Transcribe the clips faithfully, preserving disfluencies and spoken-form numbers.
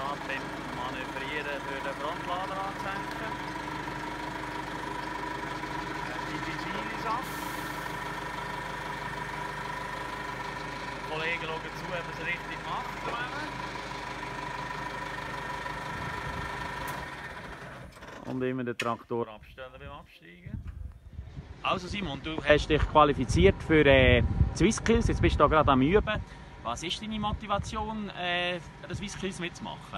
gerade beim Manövrieren für den Frontlader anzusenken. Die P G ist ab. Die Kollegen schauen zu, ob es richtig macht. Und immer den Traktor abstellen beim Absteigen. Also Simon, du hast dich qualifiziert für äh, SwissSkills, jetzt bist du da gerade am Üben. Was ist deine Motivation, äh, an SwissSkills mitzumachen?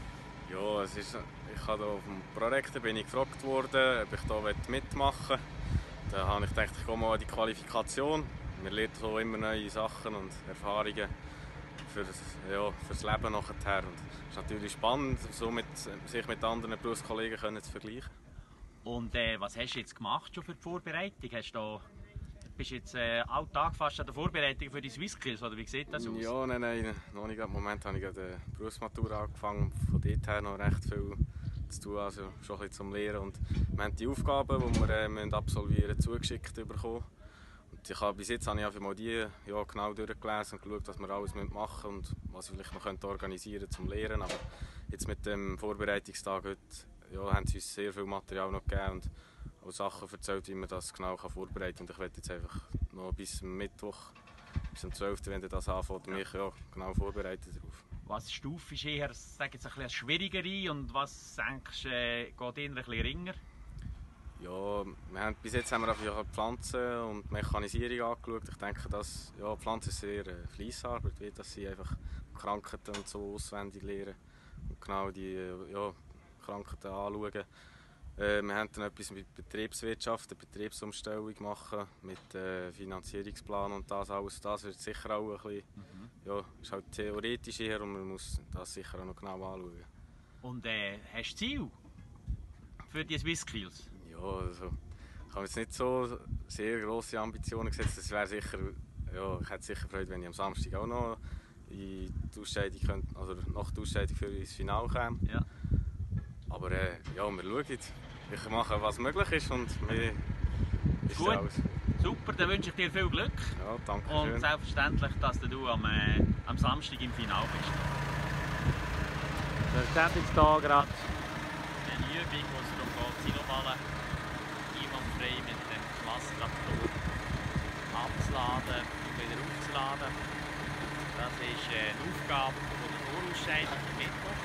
Ja, es ist, ich habe auf dem Projekt bin ich gefragt worden, ob ich da mitmachen will. Da habe ich gedacht, ich komme mal an die Qualifikation. Man lernt so immer neue Sachen und Erfahrungen für das, ja, für das Leben nachher. Und es ist natürlich spannend, so mit, sich mit anderen Berufskollegen können zu vergleichen. Und äh, was hast du jetzt gemacht schon für die Vorbereitung? Hast du da, bist du jetzt äh, alltag fast an der Vorbereitung für die SwissSkills, oder wie sieht das aus? Ja, nein, nein, noch nicht. Im Moment habe ich gerade die Berufsmatura angefangen, von dort her noch recht viel zu tun, also schon ein bisschen zum Lehren. Und wir haben die Aufgaben, die wir äh, müssen absolvieren zugeschickt bekommen. Und ich habe, bis jetzt habe ich einfach mal die ja, genau durchgelesen und geschaut, was wir alles machen müssen und was ich vielleicht noch könnte organisieren könnte zum Lehren. Aber jetzt mit dem Vorbereitungstag heute ja, haben sie uns sehr viel Material noch gegeben und auch Sachen erzählt, wie man das genau vorbereiten kann. Und ich werde jetzt einfach noch bis Mittwoch, bis am zwölften wenn das anfängt, mich ja, genau vorbereiten darauf. Was Stufe ist eher, sag jetzt, ein bisschen schwierigere und was denkst du, äh, geht eher ein bisschen ringer? Ja, wir haben, bis jetzt haben wir einfach die Pflanzen und Mechanisierung angeschaut. Ich denke, dass ja, die Pflanze ist sehr äh, Fleissarbeit, wie dass sie einfach Krankheiten und so auswendig lernen und genau die ja, Krankheiten anschauen. Äh, wir haben dann etwas mit Betriebswirtschaft, eine Betriebsumstellung machen, mit äh, Finanzierungsplan und das alles. Das wird sicher auch ein bisschen, mhm. ja, ist halt theoretisch eher und man muss das sicher auch noch genau anschauen. Und äh, hast du Ziel für die SwissSkills? Ja, also, ich habe jetzt nicht so sehr grosse Ambitionen gesetzt. Das wäre sicher, ja, ich hätte sicher Freude, wenn ich am Samstag auch noch in die Ausscheidung könnte, also nach der Ausscheidung für ins Finale käme. Ja. Aber äh, ja, wir schauen. Ich mache, was möglich ist und mir ist Gut, alles. Super, dann wünsche ich dir viel Glück. Ja, danke und schön. Selbstverständlich, dass du am, äh, am Samstag im Finale bist. Wir sind jetzt hier gerade eine Übung, wo es darum geht, Siloballen einwandfrei mit dem Schlasstraktor abzuladen und wieder aufzuladen. Das ist eine Aufgabe von der Vorausscheidung am Mittwoch.